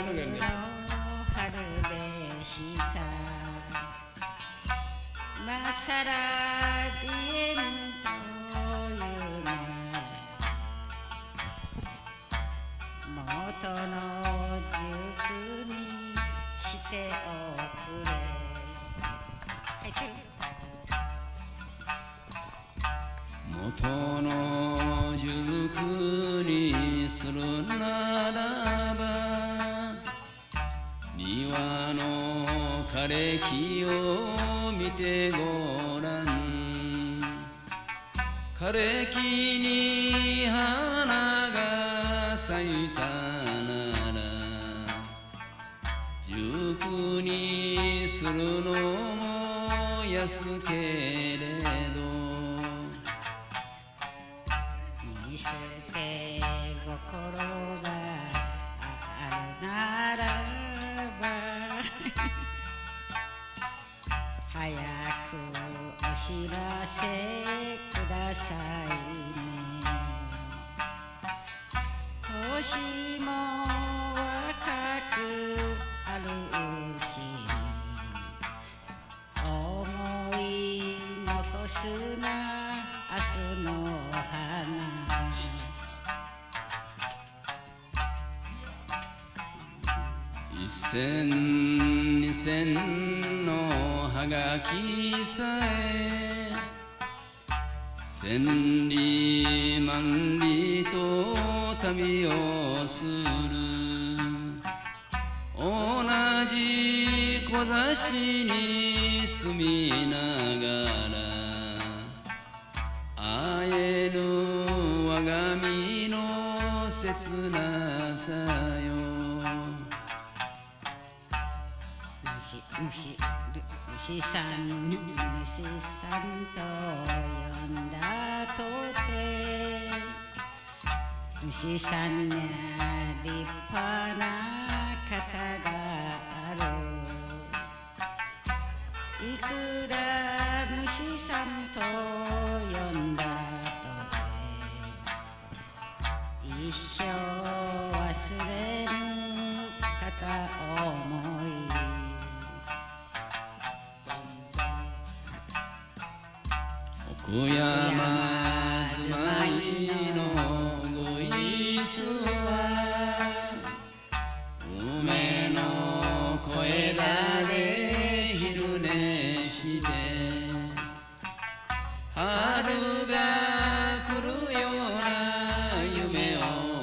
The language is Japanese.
春でしたまさらリエンというな元の塾にしておくれ入ってる元の塾にするならば庭の枯れ木を見てごらん枯れ木に花が咲いたなら塾にするのも安けれど見捨て心があるならば早くお知らせくださいね年も若くあるうちに思い残すな明日の花一千二千のはがきさえ千里万里と旅をする同じ小座敷に住みながら会えぬ我が身の切なさよ虫さんと呼んだとて虫さんにゃ立派な方があるいくら虫さんと呼んだとて一生忘れぬ片思い奥山住まいのごいすは梅の小枝で昼寝して春が来るような夢を